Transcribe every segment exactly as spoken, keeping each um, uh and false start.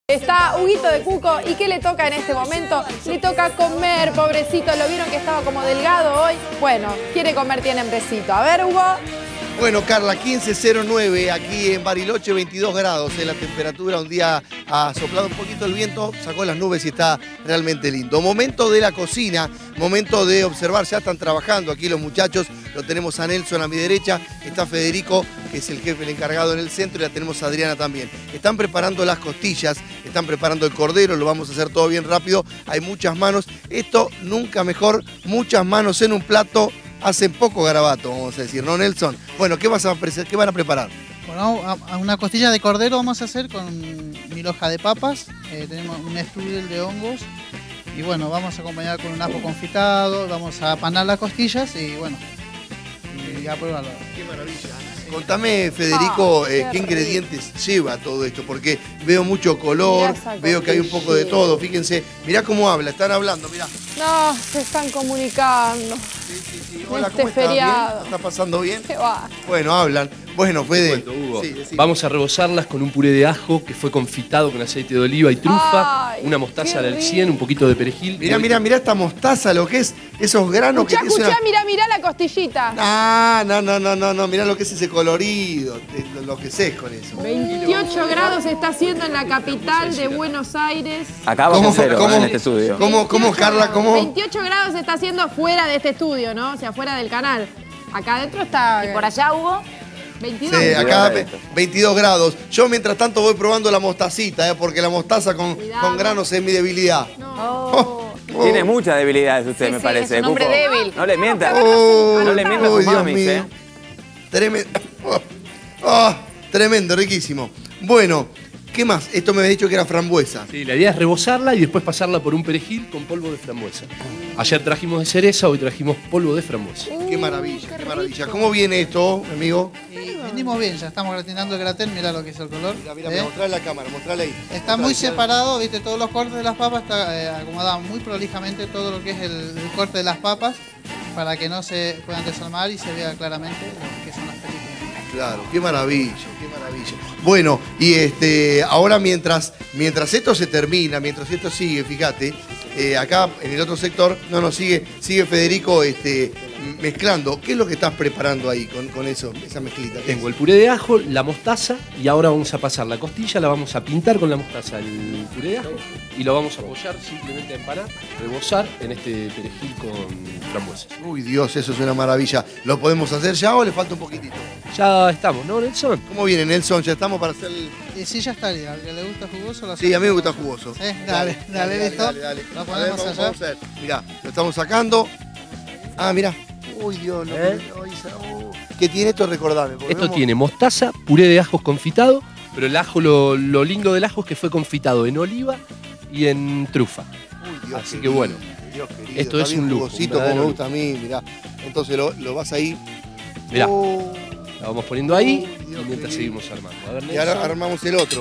Está Huguito de Cuco, ¿y qué le toca en este momento? Le toca comer, pobrecito, ¿lo vieron que estaba como delgado hoy? Bueno, quiere comer, tiene hambrecito. A ver, Hugo. Bueno, Carla, quince cero nueve aquí en Bariloche, veintidós grados en la temperatura. Un día ha soplado un poquito el viento, sacó las nubes y está realmente lindo. Momento de la cocina, momento de observar, ya están trabajando aquí los muchachos. Lo tenemos a Nelson a mi derecha, está Federico, que es el jefe, el encargado en el centro, y la tenemos a Adriana también. Están preparando las costillas, están preparando el cordero, lo vamos a hacer todo bien rápido. Hay muchas manos, esto nunca mejor, muchas manos en un plato. Hacen poco garabato, vamos a decir, ¿no, Nelson? Bueno, ¿qué, vas a ¿qué van a preparar? Bueno, a una costilla de cordero vamos a hacer con mil hojas de papas, eh, tenemos un strudel de hongos y bueno, vamos a acompañar con un ajo confitado, vamos a panar las costillas y bueno, y a probarlo. Qué maravilla. Contame, Federico, ah, eh, qué, qué ingredientes lleva todo esto, porque veo mucho color, veo que hay un poco de todo. Fíjense, mirá cómo habla, están hablando, mirá. No, se están comunicando. Sí, sí, sí. Hola, este ¿cómo estás? feriado. ¿Bien? ¿Está pasando bien? ¿Qué va? Bueno, hablan. Bueno, Fede. Cuento, Hugo. Sí, vamos a rebozarlas con un puré de ajo que fue confitado con aceite de oliva y trufa, Ay, una mostaza al cien, un poquito de perejil. Mirá, mirá, mirá esta mostaza, lo que es esos granos Escuchá, que es escuchá, una... mirá, mirá la costillita. Ah, no, no, no, no, no, mirá lo que es ese colorido, te, lo que sé con eso. veintiocho grados se está haciendo en la capital de Buenos Aires. Acá vamos a cero, ¿cómo, en este estudio. ¿Cómo, cómo Carla, cómo? veintiocho grados se está haciendo fuera de este estudio, ¿no? O sea, fuera del canal. Acá adentro está... ¿Y por allá, Hugo? veintidós. Sí, acá veintidós grados. Yo mientras tanto voy probando la mostacita, ¿eh? Porque la mostaza con, con granos es mi debilidad. No. Oh, oh. Tiene muchas debilidades usted, Sí, me sí, parece. es un hombre Cuco. débil. No le mienta. Oh, no le mienta a oh, sus Dios mamis, mío. ¿eh? Tremendo. Oh, oh, tremendo, riquísimo. Bueno, ¿qué más? Esto me había dicho que era frambuesa. Sí, la idea es rebozarla y después pasarla por un perejil con polvo de frambuesa. Ayer trajimos de cereza, hoy trajimos polvo de frambuesa. Qué maravilla, qué maravilla. ¿Cómo viene esto, amigo? Y venimos bien, ya estamos gratinando el gratén, mirá lo que es el color. Mira, mira, ¿eh? mostrale la cámara, mostrale ahí. Está Mostrale, muy mirá. separado, viste, todos los cortes de las papas está eh, acomodado muy prolijamente todo lo que es el, el corte de las papas para que no se puedan desarmar y se vea claramente lo que son las películas. Claro, qué maravilla, qué maravilla. Bueno, y este, ahora mientras, mientras esto se termina, mientras esto sigue, fíjate, eh, acá en el otro sector, no, no, sigue, sigue Federico este, mezclando. ¿Qué es lo que estás preparando ahí con, con eso, esa mezclita? Tengo el puré de ajo, la mostaza y ahora vamos a pasar la costilla, la vamos a pintar con la mostaza el puré de ajo y lo vamos a apoyar simplemente a empanar, rebozar en este perejil con frambuesas. Uy, Dios, eso es una maravilla. ¿Lo podemos hacer ya o le falta un poquitito? Ya estamos, ¿no, Nelson? ¿Cómo viene, Nelson? ¿Ya estamos para hacer el...? Y sí, ya estaría, al que le gusta jugoso lo Sí, a mí me gusta jugoso. ¿Sí? Dale, dale, listo. Dale, dale. Lo A ver, ponemos vamos, allá. vamos a ver. Mirá, lo estamos sacando. Ah, mirá. Uy, Dios, no. ¿Eh? no, Isa, uh. ¿Qué tiene esto? Recordame. porque Esto vemos- tiene mostaza, puré de ajos confitado, pero el ajo, lo, lo lindo del ajo es que fue confitado en oliva y en trufa. Uy, Dios Así que querido, bueno, Dios querido, esto está es bien un lujo, jugosito un como me verdadero gusta a mí, mirá. Entonces lo, lo vas ahí. Mirá, Oh, la vamos poniendo ahí Uy, y Dios mientras querido. seguimos armando. A ver, y ahora Nelson. armamos el otro.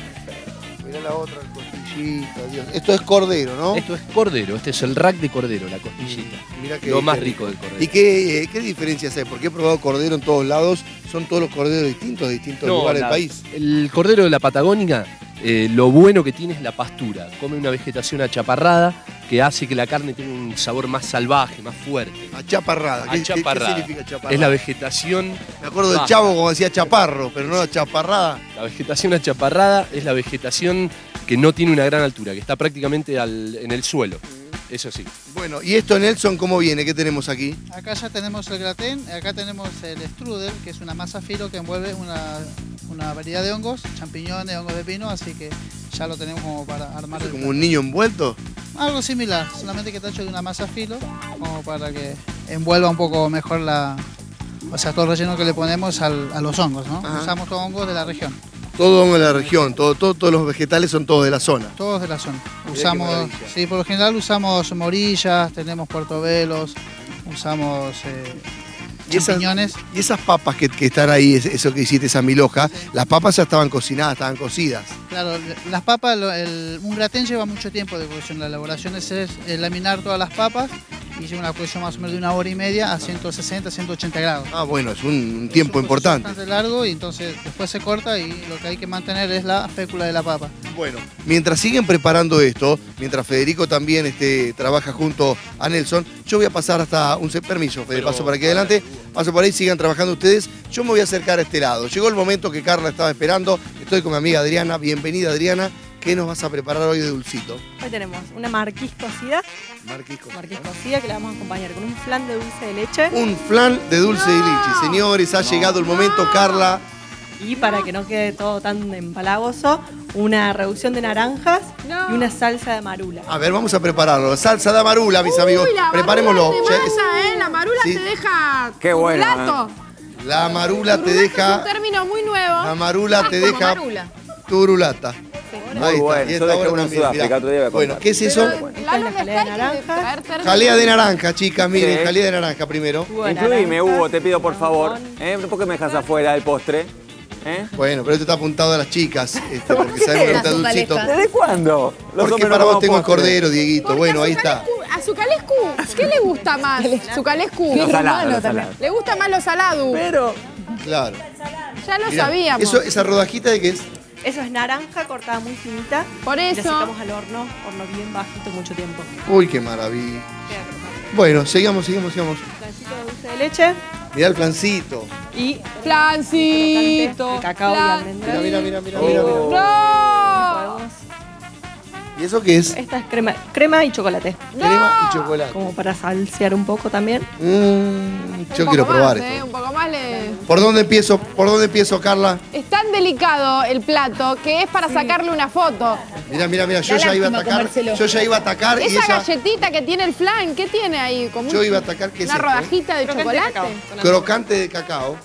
Mirá la otra, el costillita, Dios. Esto es cordero, ¿no? Esto es cordero, este es el rack de cordero, la costillita. Mirá que, Lo más que- rico del cordero. ¿Y qué, eh, qué diferencias hay? Porque he probado cordero en todos lados. ¿Son todos los corderos distintos de distintos No, lugares la- del país? El cordero de la Patagónica, eh, lo bueno que tiene es la pastura. Come una vegetación achaparrada que hace que la carne tenga un sabor más salvaje, más fuerte. Achaparrada. ¿Qué, qué- Achaparrada. qué significa achaparrada? Es la vegetación. Me acuerdo del baja. chavo como decía chaparro, pero no achaparrada. La vegetación achaparrada es la vegetación que no tiene una gran altura, que está prácticamente al- en el suelo. Eso sí. Bueno, ¿y esto, Nelson, cómo viene? ¿Qué tenemos aquí? Acá ya tenemos el gratén, acá tenemos el strudel, que es una masa filo que envuelve una, una variedad de hongos, champiñones, hongos de pino, así que ya lo tenemos como para armar el ¿Como un niño envuelto? Algo similar, solamente que está hecho de una masa filo, como para que envuelva un poco mejor la... O sea, todo el relleno que le ponemos al- a los hongos, ¿no? Ajá. Usamos todos hongos de la región, Todo en la región, todo, todo- todos los vegetales son todos de la zona. todos de la zona. qué Usamos, maravilla. sí, por lo general usamos morillas, tenemos portobelos, usamos eh, ¿Y esas, champiñones. y esas papas que, que están ahí, es- eso que hiciste, esa milhoja, las papas ya estaban cocinadas, estaban cocidas. Claro, las papas, lo- el- un gratén lleva mucho tiempo de cocción. La elaboración es, es, eh, laminar todas las papas y lleva una cocción más o menos de una hora y media a ciento sesenta, ciento ochenta grados. Ah, bueno, es un, un tiempo es un importante. bastante largo y entonces después se corta y lo que hay que mantener es la fécula de la papa. Bueno, mientras siguen preparando esto, mientras Federico también este, trabaja junto a Nelson, yo voy a pasar hasta un permiso, Fede, Pero, paso por aquí adelante, paso por ahí, sigan trabajando ustedes. Yo me voy a acercar a este lado. Llegó el momento que Carla estaba esperando. Estoy con mi amiga Adriana. Bienvenida, Adriana. ¿Qué nos vas a preparar hoy de dulcito? Hoy tenemos una marquís cocida, Marquis cocida. marquís cocida que la vamos a acompañar con un flan de dulce de leche. Un flan de dulce de leche. Señores, ha llegado el momento, Carla. Y para que no quede todo tan empalagoso, una reducción de naranjas No. y una salsa de marula. A ver, vamos a prepararlo. Salsa de marula, mis amigos. Uy, la Preparémoslo. marula te Ya es- mata, ¿eh? La marula Sí. te deja Qué bueno, turulato. La marula te Turulato deja... es un término muy nuevo. La marula te Como deja... marula. Turulata. Muy bueno. Yo dejé uno en Sudáfrica, otro día voy a Bueno, contar. ¿qué es eso? Pero, Esta Lalo, es la me jalea de está que naranja. traer términos. Jalea de naranja, chicas, miren, Sí. jalea de naranja primero. Jugo de Incluime, naranja, Hugo, te pido por favor. limón. ¿Eh? ¿Por qué me dejas afuera del postre? ¿Eh? Bueno, pero esto está apuntado a las chicas, este, porque sabemos que está dulcito. ¿Desde cuándo? Los Porque hombres no para vos comemos tengo el postre. cordero, Dieguito. Porque Bueno, a ahí su está. calescu- A su calescu, ¿qué le gusta más? Su calescu. Lo salado, lo salado. Le gusta más lo salado. Pero... Claro. Ya lo Mirá, sabíamos. Eso, esa rodajita de qué es. Eso es naranja cortada muy finita. Por Y eso. la sacamos al horno, horno bien bajito mucho tiempo. Uy, qué maravilla. Queda crocante. Bueno, sigamos, sigamos, sigamos. Flancito de dulce de leche Mirá el flancito. y Flancito. de cacao y flan- almendras. Mira, mira, mira, mira, mira, mira. ¡No! Podemos- ¿Y eso qué es? Esta es crema, crema y chocolate. Crema y chocolate. Como para salsear un poco también. Mm, Un yo poco quiero probar más, ¿eh? esto. Un poco más le... ¿Por dónde empiezo? ¿Por dónde empiezo, Carla? Es tan delicado el plato que es para sacarle una foto. Mira, mira, mira, yo Da ya iba a lástima atacar. comérselo. Yo ya iba a atacar y Esa ella. galletita que tiene el flan, ¿qué tiene ahí? Como un- Yo iba a atacar, ¿qué es una esto? rodajita de Crocante de chocolate. cacao. Crocante de cacao.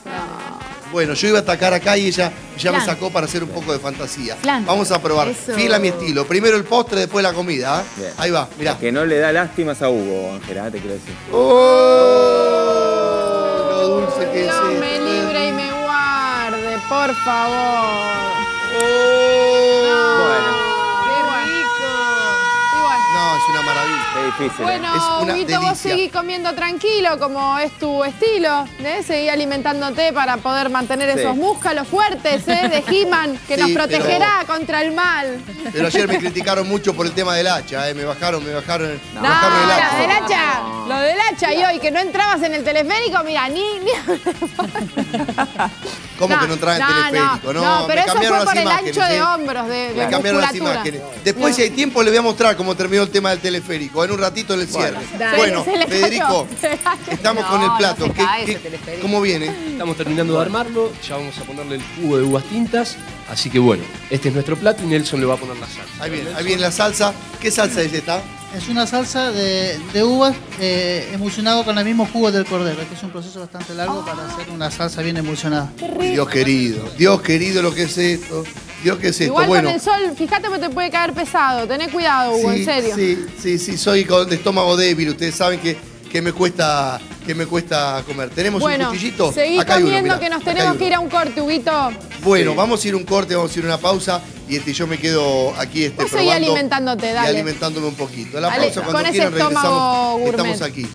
Bueno, yo iba a atacar acá y ella ya me Flan. sacó para hacer un poco de fantasía. Flan. Vamos a probar. Eso. Fiel a mi estilo. Primero el postre, después la comida. ¿eh? Bien. Ahí va, mirá. Que no le da lástimas a Hugo, Ángela, te quiero decir. ¡Oh! Lo dulce que es Dios esto. me libre y me guarde, por favor. ¡Oh! Bueno. Qué rico. Y bueno. No, es una maravilla. Qué difícil. ¿eh? Bueno, Es una Huguito, vos delicia. seguís comiendo tranquilo, como es tu estilo, ¿eh? Seguí alimentándote para poder mantener Sí. esos músculos fuertes, ¿eh? De He-Man, que Sí, nos protegerá contra el mal. Pero ayer me criticaron mucho por el tema del hacha, ¿eh? Me bajaron, me bajaron, me No, bajaron el lo hacha. del hacha, lo del hacha y hoy que no entrabas en el teleférico, mira, ni... ni... ¿Cómo No, que no entraban no, teleférico? No, no, pero me eso cambiaron fue por las el imágenes. ancho de ¿eh? hombros, de, de Me cambiaron las musculatura. imágenes. Después, si hay tiempo, le voy a mostrar cómo terminó el tema del teleférico. En un ratito en el cierre. Dale, Bueno, se le cayó, Federico, se le cayó. estamos con el plato. ¿Qué- qué- ¿Cómo viene? Estamos terminando de armarlo, ya vamos a ponerle el jugo de uvas tintas. Así que bueno, este es nuestro plato y Nelson le va a poner la salsa. Ahí viene, ahí viene la salsa. ¿Qué salsa es esta? Es una salsa de, de uvas eh, emulsionado con el mismo jugo del cordero, que es un proceso bastante largo para hacer una salsa bien emulsionada. Dios querido, Dios querido lo que es esto. Dios que es esto. Igual Bueno, con el sol, fíjate que te puede caer pesado. Tené cuidado, Hugo, sí, en serio. sí, sí, sí, soy con- de estómago débil. Ustedes saben que, que me cuesta que me cuesta comer. ¿Tenemos Bueno, un cuchillito? seguí Acá hay uno, comiendo mirá, que nos acá hay tenemos uno. que ir a un corte, Huguito. Bueno, vamos a ir a un corte, vamos a ir a una pausa y este, yo me quedo aquí este, Vos seguí probando alimentándote, y dale. alimentándome un poquito. La Dale, pausa cuando con ese quieran estómago regresamos. gourmet. Estamos aquí.